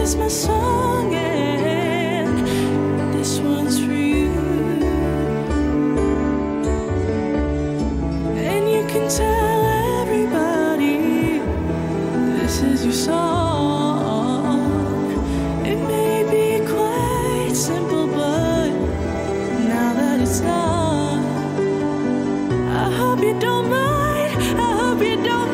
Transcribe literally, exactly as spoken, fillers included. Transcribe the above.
is my song, and this one's for you. And you can tell everybody this is your song. It may be quite simple, but now that it's done, I hope you don't mind, I hope you don't mind.